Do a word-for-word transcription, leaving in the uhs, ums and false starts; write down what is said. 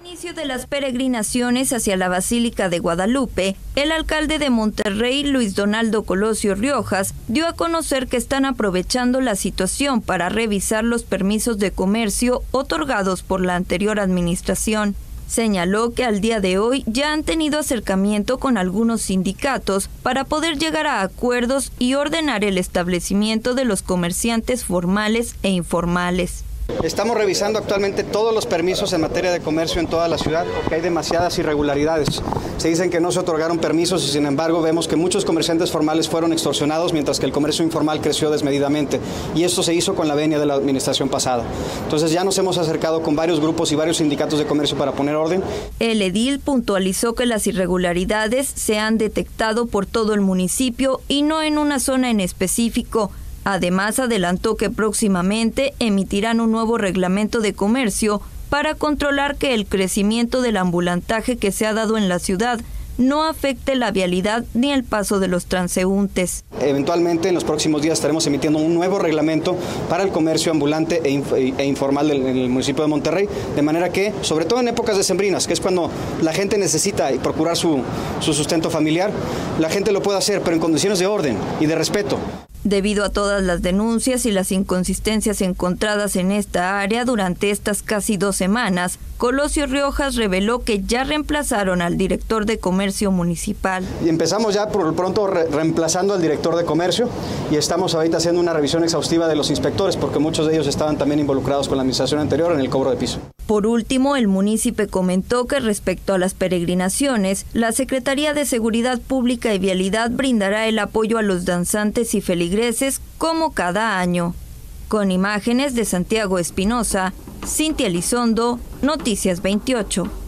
Inicio de las peregrinaciones hacia la Basílica de Guadalupe, el alcalde de Monterrey, Luis Donaldo Colosio Riojas, dio a conocer que están aprovechando la situación para revisar los permisos de comercio otorgados por la anterior administración. Señaló que al día de hoy ya han tenido acercamiento con algunos sindicatos para poder llegar a acuerdos y ordenar el establecimiento de los comerciantes formales e informales. Estamos revisando actualmente todos los permisos en materia de comercio en toda la ciudad porque hay demasiadas irregularidades. Se dicen que no se otorgaron permisos y sin embargo vemos que muchos comerciantes formales fueron extorsionados mientras que el comercio informal creció desmedidamente y esto se hizo con la venia de la administración pasada. Entonces ya nos hemos acercado con varios grupos y varios sindicatos de comercio para poner orden. El edil puntualizó que las irregularidades se han detectado por todo el municipio y no en una zona en específico. Además, adelantó que próximamente emitirán un nuevo reglamento de comercio para controlar que el crecimiento del ambulantaje que se ha dado en la ciudad no afecte la vialidad ni el paso de los transeúntes. Eventualmente en los próximos días estaremos emitiendo un nuevo reglamento para el comercio ambulante e, inf e informal del, del municipio de Monterrey, de manera que, sobre todo en épocas decembrinas, que es cuando la gente necesita procurar su, su sustento familiar, la gente lo puede hacer, pero en condiciones de orden y de respeto. Debido a todas las denuncias y las inconsistencias encontradas en esta área durante estas casi dos semanas, Colosio Riojas reveló que ya reemplazaron al director de comercio municipal. Y empezamos ya por lo pronto re reemplazando al director de comercio y estamos ahorita haciendo una revisión exhaustiva de los inspectores porque muchos de ellos estaban también involucrados con la administración anterior en el cobro de piso. Por último, el munícipe comentó que respecto a las peregrinaciones, la Secretaría de Seguridad Pública y Vialidad brindará el apoyo a los danzantes y feligreses como cada año. Con imágenes de Santiago Espinosa, Cintia Elizondo, Noticias veintiocho.